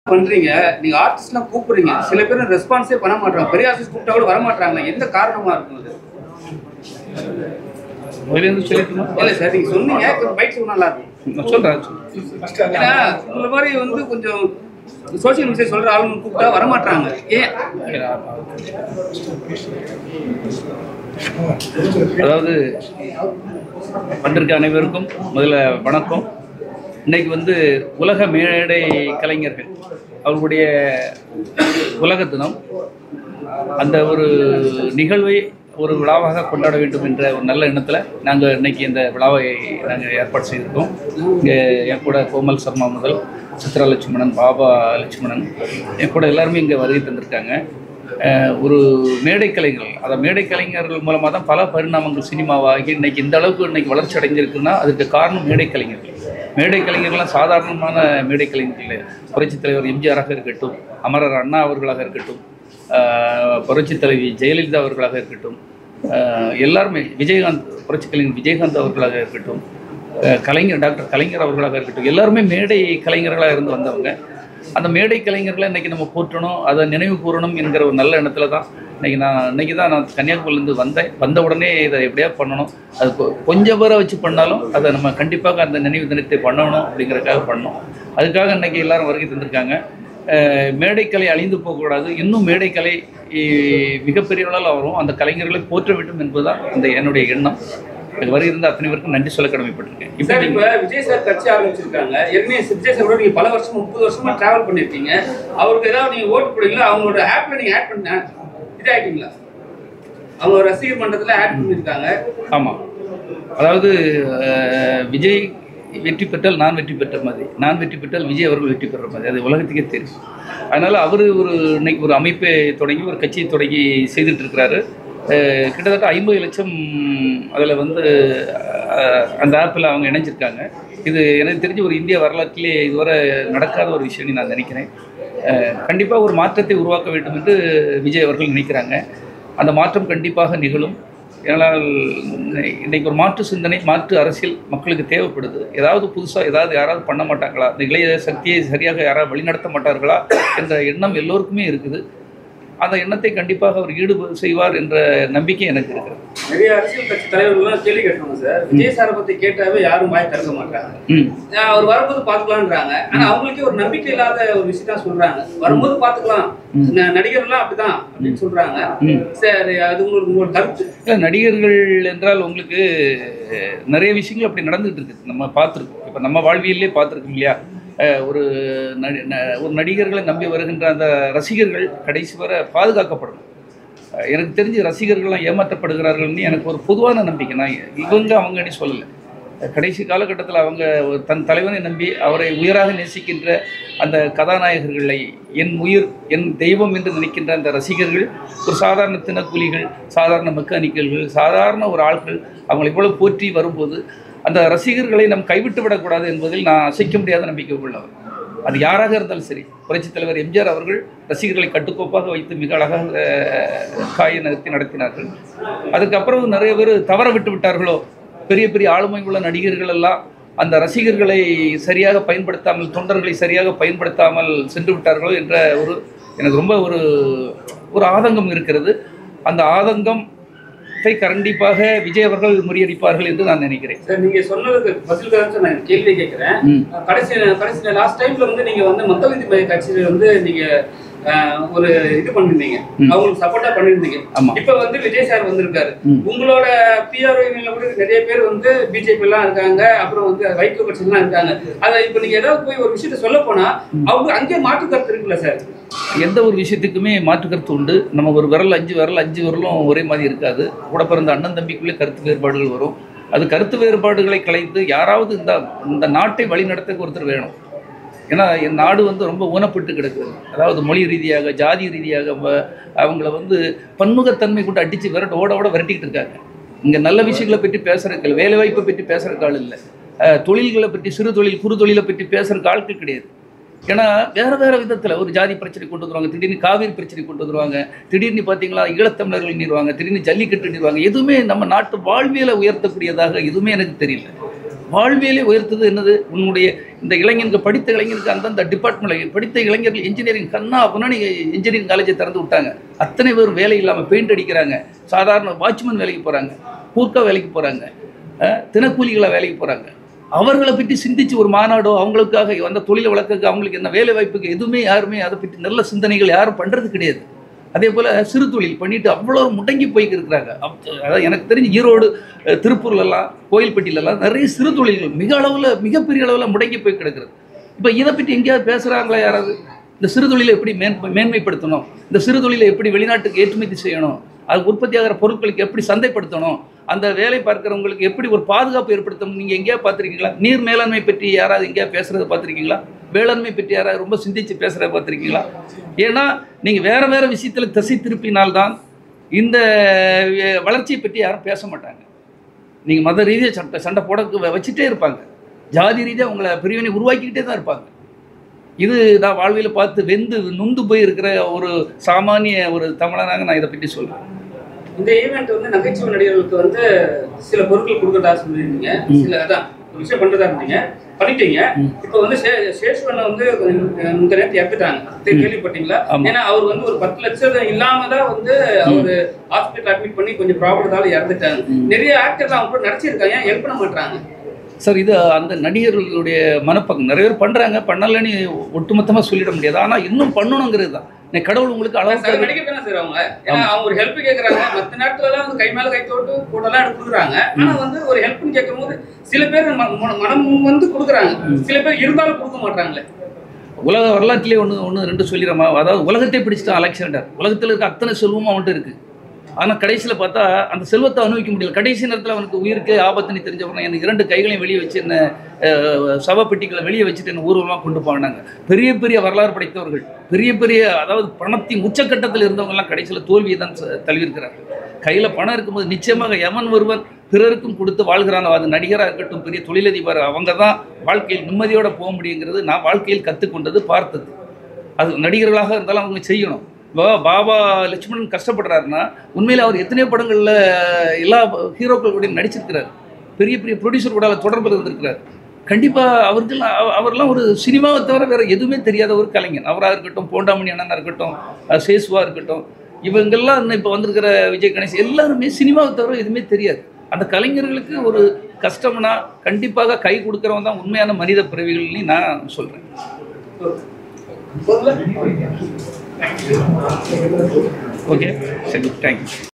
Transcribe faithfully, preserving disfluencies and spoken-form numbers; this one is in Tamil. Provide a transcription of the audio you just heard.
பண்றீங்க நீங்க ஆர்டிஸ்ட்லாம் கூப்பிடுறீங்க, சில பேர் ரெஸ்பான்ஸே பண்ண மாட்டாங்க. பெரிய ஆர்டிஸ்ட் கூப்பிட்டா கூட வர மாட்டாங்க. எந்த காரணமா இருக்கும் அது? முதல்ல சொல்லிட்டுமா? இல்ல சார், நீங்க சொன்னீங்க, கொஞ்சம் பைக் சொன்னா நல்லா இருக்கும். சொல்றேன். ஏன்னா உங்களை மாதிரி வந்து கொஞ்சம் சோசியல் மெசேஜ் சொல்ற ஆளுங்க கூப்பிட்டா வர மாட்டாங்க. ஏன்? அதாவது வந்திருக்க அனைவருக்கும் முதல்ல வணக்கம். இன்னைக்கு வந்து உலக மேடை கலைஞர்கள் அவர்களுடைய உலக தினம். அந்த ஒரு நிகழ்வை ஒரு விழாவாக கொண்டாட வேண்டும் என்ற ஒரு நல்ல எண்ணத்தில் நாங்கள் இன்னைக்கு இந்த விழாவை நாங்கள் ஏற்பாடு செய்திருக்கோம். இங்கே என் கூட கோமல் சர்மா முதல் சித்ரா லட்சுமணன், பாபா லட்சுமணன், என் கூட எல்லாருமே இங்கே வருகை தந்திருக்காங்க. ஒரு மேடை கலைஞர்கள், அதை மேடை கலைஞர்கள் மூலமாக தான் பல பரிணாமங்கள் சினிமாவாகி இன்னைக்கு இந்த அளவுக்கு இன்னைக்கு வளர்ச்சி அடைஞ்சிருக்குன்னா அதுக்கு காரணம் மேடை கலைஞர்கள். மேடை கலைஞர்கள்லாம் சாதாரணமான மேடை கலைஞர்கள். புரட்சித் தலைவர் எம்ஜிஆராக இருக்கட்டும், அமரர் அண்ணா அவர்களாக இருக்கட்டும், புரட்சித் தலைவி ஜெயலலிதா அவர்களாக இருக்கட்டும், எல்லாருமே விஜயகாந்த், புரட்சி கலைஞர் விஜயகாந்த் அவர்களாக இருக்கட்டும், கலைஞர் டாக்டர் கலைஞர் அவர்களாக இருக்கட்டும், எல்லாருமே மேடை கலைஞர்களாக இருந்து வந்தவங்க. அந்த மேடை கலைஞர்களை இன்றைக்கி நம்ம போற்றணும், அதை நினைவு கூறணும் என்கிற ஒரு நல்ல எண்ணத்தில் தான் இன்றைக்கி நான் இன்றைக்கி தான் நான் கன்னியாகுமரியிலேருந்து வந்தேன். வந்த உடனே இதை எப்படியா பண்ணணும், அது கொஞ்சம் பேரை வச்சு பண்ணாலும் அதை நம்ம கண்டிப்பாக அந்த நினைவு தினத்தை பண்ணணும் அப்படிங்கிறதுக்காக பண்ணோம். அதுக்காக இன்றைக்கி எல்லோரும் வருகை தந்திருக்காங்க. மேடைக்கலை அழிந்து போகக்கூடாது, இன்னும் மேடைக்கலை மிகப்பெரிய அளவில் வரும், அந்த கலைஞர்களை போற்ற வேண்டும் என்பதுதான் இந்த என்னுடைய எண்ணம். இது வரை இருந்த அத்தனை பேருக்கும் நன்றி சொல்ல கடமைப்பட்டிருக்கேன். இப்போ இப்போ விஜய் சார் கட்சி ஆரம்பிச்சிருக்காங்க. ஏற்கனவே விஜய் சாரோட நீங்கள் பல வருஷம் முப்பது வருஷமா டிராவல் பண்ணியிருக்கீங்க. அவருக்கு ஏதாவது நீங்கள் ஓட்டு போடுவீங்களா? அவங்களோட ஆப்பில் நீங்கள் ஆட் பண்ண இதாகிட்டீங்களா? அவங்க ரசிகர் மன்றத்தில் ஆட் பண்ணியிருக்காங்க. ஆமாம், அதாவது விஜய் வெற்றி பெற்றால் நான் வெற்றி பெற்ற மாதிரி, நான் வெற்றி பெற்றால் விஜய் அவர்கள் வெற்றி பெற்ற மாதிரி, அது உலகத்துக்கே தெரியும். அதனால் அவர் ஒரு இன்னைக்கு ஒரு அமைப்பை தொடங்கி ஒரு கட்சியை தொடங்கி செய்துட்டு இருக்கிறாரு. கிட்டத்தட்ட ஐம்பது லட்சம் அதில் வந்து அந்த ஆப்பில் அவங்க இணைஞ்சிருக்காங்க. இது எனக்கு தெரிஞ்சு ஒரு இந்திய வரலாற்றிலே இதுவரை நடக்காத ஒரு விஷயம்னு நான் நினைக்கிறேன். கண்டிப்பாக ஒரு மாற்றத்தை உருவாக்க வேண்டும் என்று விஜய் அவர்கள் நினைக்கிறாங்க. அந்த மாற்றம் கண்டிப்பாக நிகழும். ஏனால் இன்றைக்கு ஒரு மாற்று சிந்தனை, மாற்று அரசியல் மக்களுக்கு தேவைப்படுது. ஏதாவது புதுசாக ஏதாவது யாராவது பண்ண மாட்டாங்களா, இந்த இளைய சக்தியை சரியாக யாராவது வழிநடத்த மாட்டார்களா என்ற எண்ணம் எல்லோருக்குமே இருக்குது. அந்த எண்ணத்தை கண்டிப்பாக அவர் ஈடுபடு செய்வார் என்ற நம்பிக்கை எனக்கு இருக்கிறது. நிறைய அரசியல் கட்சி தலைவர்கள்லாம் கேள்வி கேட்கணும் சார். விஜய் சாரை பற்றி கேட்டாவே யாரும் வாய் திறக்க மாட்டாங்க. அவர் வரும்போது பார்த்துக்கலான்றாங்க. ஆனால் அவங்களுக்கே ஒரு நம்பிக்கை இல்லாத ஒரு விஷயம் தான் சொல்றாங்க. வரும்போது பார்த்துக்கலாம், நடிகர்கள்லாம் அப்படிதான் அப்படின்னு சொல்றாங்க. சரி, அது உங்களுக்கு உங்களோட கருத்து? இல்லை, நடிகர்கள் என்றால் உங்களுக்கு நிறைய விஷயங்கள் அப்படி நடந்துகிட்டு இருக்குது, நம்ம பார்த்துருக்கோம். இப்போ நம்ம வாழ்வியலே பார்த்துருக்கோம் இல்லையா? ஒரு ஒரு நடிகர்களை நம்பி வருகின்ற அந்த ரசிகர்கள் கடைசி வரை பாதுகாக்கப்படணும். எனக்கு தெரிஞ்சு ரசிகர்கள்லாம் ஏமாற்றப்படுகிறார்கள்னு எனக்கு ஒரு பொதுவான நம்பிக்கை. நான் இவங்க அவங்கன்னு சொல்லலை. கடைசி காலகட்டத்தில் அவங்க தன் தலைவனை நம்பி அவரை உயிராக நேசிக்கின்ற அந்த கதாநாயகர்களை என் உயிர், என் தெய்வம் என்று நினைக்கின்ற அந்த ரசிகர்கள் ஒரு சாதாரண தினக்கூலிகள், சாதாரண மெக்கானிக்கல்கள், சாதாரண ஒரு ஆட்கள் அவங்களை இவ்வளவு போற்றி வரும்போது அந்த ரசிகர்களை நம் கைவிட்டு விடக்கூடாது என்பதில் நான் அசைக்க முடியாத நம்பிக்கை உள்ளவர். அது யாராக இருந்தாலும் சரி. புரட்சித் தலைவர் எம்ஜிஆர் அவர்கள் ரசிகர்களை கட்டுக்கோப்பாக வைத்து மிக அழகாக காயை நகர்த்தி நடத்தினார்கள். அதுக்கப்புறம் நிறைய பேர் தவற விட்டு விட்டார்களோ, பெரிய பெரிய ஆளுமை உள்ள நடிகர்கள் எல்லாம் அந்த ரசிகர்களை சரியாக பயன்படுத்தாமல், தொண்டர்களை சரியாக பயன்படுத்தாமல் சென்று விட்டார்களோ என்ற ஒரு எனக்கு ரொம்ப ஒரு ஒரு ஆதங்கம் இருக்கிறது. அந்த ஆதங்கம் கண்டிப்பாக விஜய் அவர்கள் முறியடிப்பார்கள் என்று நான் நினைக்கிறேன். சார், நீங்க சொன்னதுக்கு பதில் தான் நான் கேள்வி கேட்கிறேன். கடைசி கடைசி லாஸ்ட் டைம்ல வந்து நீங்க வந்து மக்கள் நீதி மைய கட்சியில வந்து நீங்க ஒரு இது பண்ணிருந்தீங்க, அவங்களுக்கு சப்போர்ட்டா பண்ணிருந்தீங்க. இப்ப வந்து விஜய் சார் வந்திருக்காரு. உங்களோட பிஆர்ஓல கூட நிறைய பேர் வந்து பிஜேபி எல்லாம் இருக்காங்க, அப்புறம் வந்து வைகோ கட்சி எல்லாம் இருக்காங்க. அதை இப்ப நீங்க ஏதாவது போய் ஒரு விஷயத்த சொல்ல போனா அவங்க அங்கேயே மாற்று கருத்து இருக்குல்ல சார்? எந்த ஒரு விஷயத்துக்குமே மாற்று கருத்து உண்டு. நம்ம ஒரு விரல் அஞ்சு விரல் அஞ்சு விரலும் ஒரே மாதிரி இருக்காது. கூட பிறந்த அண்ணன் தம்பிக்குள்ளே கருத்து வேறுபாடுகள் வரும். அது கருத்து வேறுபாடுகளை கலைத்து யாராவது இந்த இந்த நாட்டை வழிநடத்த ஒருத்தர் வேணும். ஏன்னா என் நாடு வந்து ரொம்ப ஊனப்பட்டு கிடக்குது. அதாவது மொழி ரீதியாக, ஜாதி ரீதியாக அவங்கள வந்து பன்முகத்தன்மை கொண்டு அடித்து விரட்டு ஓட ஓட விரட்டிக்கிட்டு இருக்காங்க. இங்கே நல்ல விஷயங்களை பற்றி பேசுகிறதுக்கு, வேலை வாய்ப்பை பற்றி பேசுகிறக்கு ஆள் இல்லை. தொழில்களை பற்றி, சிறு தொழில் குறு தொழிலை பற்றி பேசுகிறக்கு ஆட்கள் கிடையாது. ஏன்னா வேறு வேறு விதத்தில் ஒரு ஜாதி பிரச்சனை கொண்டு வந்துருவாங்க, திடீர்னு காவிரி பிரச்சனை கொண்டு வந்துருவாங்க, திடீர்னு பார்த்தீங்களா ஈழத்தமிழர்கள் நீடுவாங்க, திடீர்னு ஜல்லிக்கட்டு நீடுவாங்க. எதுவுமே நம்ம நாட்டு வாழ்வியலை உயர்த்தக்கூடியதாக எதுவுமே எனக்கு தெரியல. வாழ்வியலே உயர்த்தது என்னது? உன்னுடைய இந்த இளைஞருக்கு, படித்த இளைஞருக்கு அந்தந்த டிபார்ட்மெண்ட் படித்த இளைஞர்கள் இன்ஜினியரிங் கண்ணா அப்போனா நீங்கள் இன்ஜினியரிங் காலேஜை திறந்து விட்டாங்க. அத்தனை பேர் வேலை இல்லாமல் பெயிண்ட் அடிக்கிறாங்க, சாதாரண வாட்ச்மேன் வேலைக்கு போகிறாங்க, கூர்க்கா வேலைக்கு போகிறாங்க, தினக்கூலிகளாக வேலைக்கு போகிறாங்க. அவர்களை பற்றி சிந்திச்சு ஒரு மாநாடோ அவங்களுக்காக வந்த தொழிலை வளர்க்க அவங்களுக்கு என்ன வேலை வாய்ப்புக்கு எதுவுமே யாருமே அதை பற்றி நல்ல சிந்தனைகள் யாரும் பண்ணுறது கிடையாது. அதே போல் சிறு தொழில் பண்ணிட்டு அவ்வளோ முடங்கி போய்க்கு இருக்கிறாங்க. அதாவது எனக்கு தெரிஞ்சு ஈரோடு, திருப்பூர்லலாம், கோயில்பட்டியிலலாம் நிறைய சிறு தொழில்கள் மிக அளவில் மிகப்பெரிய அளவில் முடங்கி போய் கிடக்கிறது. இப்போ இதை பற்றி எங்கேயாவது பேசுகிறாங்களா யாராவது? இந்த சிறு தொழிலை எப்படி மேன் மேன்மைப்படுத்தணும், இந்த சிறு தொழிலை எப்படி வெளிநாட்டுக்கு ஏற்றுமதி செய்யணும், அது உற்பத்தி ஆகிற பொருட்களுக்கு எப்படி சந்தைப்படுத்தணும், அந்த வேலை பார்க்குறவங்களுக்கு எப்படி ஒரு பாதுகாப்பு ஏற்படுத்தணும், நீங்கள் எங்கேயா பார்த்துருக்கீங்களா? நீர் மேலாண்மை பற்றி யாராவது எங்கேயா பேசுகிறத பார்த்துருக்கீங்களா? வேளாண்மை பற்றி யாராவது ரொம்ப சிந்திச்சு பேசுகிறத பார்த்துருக்கீங்களா? ஏன்னா நீங்கள் வேறு வேறு விஷயத்தில் திசை திருப்பினால்தான் இந்த வளர்ச்சியை பற்றி யாரும் பேச மாட்டாங்க. நீங்கள் மத ரீதியாக சண்டை சண்டை போட வச்சுட்டே இருப்பாங்க, ஜாதி ரீதியாக உங்களை பிரிவினை உருவாக்கிக்கிட்டே தான் இருப்பாங்க. இது நான் வாழ்வியில் பார்த்து வெந்து நொந்து போய் இருக்கிற ஒரு சாமானிய ஒரு தமிழனாக நான் இதை பற்றி சொல்கிறேன். இந்த ஈவெண்ட் வந்து நகைச்சுவை நடிகர்களுக்கு வந்து சில பொருட்கள் கொடுக்கறதா சொல்லியிருந்தீங்க, சில அதான் ஒரு விஷயம் பண்ணுறதா இருந்தீங்க, பண்ணிட்டீங்க. இப்போ வந்து சேஷ்வனை வந்து இந்த நேரத்தை இறந்துட்டாங்க, கேள்விப்பட்டீங்களா? ஏன்னா அவர் வந்து ஒரு பத்து லட்சம் இல்லாம தான் வந்து அவர் ஹாஸ்பிட்டல் அட்மிட் பண்ணி கொஞ்சம் ப்ராப்ளத்தால இறந்துட்டாங்க. நிறைய ஆக்டர்லாம் அவங்க கூட நடிச்சிருக்காங்க, ஏன் ஹெல்ப் பண்ண மாட்டாங்க சார்? இது அந்த நடிகர்களுடைய மனப்பக்கம். நிறைய பேர் பண்ணுறாங்க, பண்ணலன்னு ஒட்டுமொத்தமாக சொல்லிட முடியாது. ஆனால் இன்னும் பண்ணணுங்கிறது தான். கடவுள் உங்களுக்கு அளவுக்கு நடிகர் சார் அவங்க அவங்க ஒரு ஹெல்ப் கேட்கறாங்க. மற்ற நேரத்துலலாம் வந்து கை மேல கை தோட்டு கூட்டெல்லாம் எடுத்து கொடுக்குறாங்க. ஆனா வந்து ஒரு ஹெல்ப்னு கேட்கும் போது சில பேர் மனம் வந்து கொடுக்குறாங்க, சில பேர் இருந்தாலும் கொடுக்க மாட்டாங்களே. உலக வரலாற்றிலே ஒன்று ஒன்று ரெண்டு சொல்லிடுறோமா? அதாவது உலகத்தை பிடிச்சிட்டான் அலெக்சாண்டர். உலகத்தில் இருக்க அத்தனை செல்வமும் அவன்கிட்ட இருக்கு. ஆனால் கடைசியில் பார்த்தா அந்த செல்வத்தை அனுபவிக்க முடியல. கடைசி நேரத்தில் அவனுக்கு உயிருக்கு ஆபத்துன்னு தெரிஞ்சவங்க எனக்கு இரண்டு கைகளையும் வெளியே வச்சு என்ன சவப்பெட்டிகளை வெளியே வச்சுட்டு என்ன ஊர்வலமாக கொண்டு போனாங்க. பெரிய பெரிய வரலாறு படைத்தவர்கள், பெரிய பெரிய அதாவது பணத்தின் உச்சக்கட்டத்தில் இருந்தவங்கெல்லாம் கடைசியில் தோல்வியை தான் தழுவிருக்கிறார்கள். கையில் பணம் இருக்கும்போது நிச்சயமாக எவன் ஒருவன் பிறருக்கும் கொடுத்து வாழ்கிறாங்க. அது நடிகராக இருக்கட்டும், பெரிய தொழிலதிபர், அவங்க தான் வாழ்க்கையில் நிம்மதியோடு போக முடியுங்கிறது நான் வாழ்க்கையில் கற்றுக்கொண்டது, பார்த்தது. அது நடிகர்களாக இருந்தாலும் அவங்க செய்யணும். இப்போ பாபா லட்சுமணன் கஷ்டப்படுறாருன்னா உண்மையில் அவர் எத்தனையோ படங்களில் எல்லா ஹீரோக்கள் கூட நடிச்சிருக்கிறார், பெரிய பெரிய ப்ரொடியூசர் கூட தொடர்பில் இருந்திருக்கிறார். கண்டிப்பாக அவருக்கெல்லாம் அவரெல்லாம் ஒரு சினிமாவை தவிர வேறு எதுவுமே தெரியாத ஒரு கலைஞன். அவராக இருக்கட்டும், போண்டாமணி அண்ணனாக இருக்கட்டும், சேசுவாக இருக்கட்டும், இவங்கெல்லாம் இப்போ வந்திருக்கிற விஜய் கணேஷ் எல்லாருமே சினிமாவை தவிர எதுவுமே தெரியாது. அந்த கலைஞர்களுக்கு ஒரு கஷ்டம்னா கண்டிப்பாக கை கொடுக்குறவங்க தான் உண்மையான மனித பிறவிகள்னு நான் சொல்கிறேன். ஓகே, சரி, தேங்க்யூ.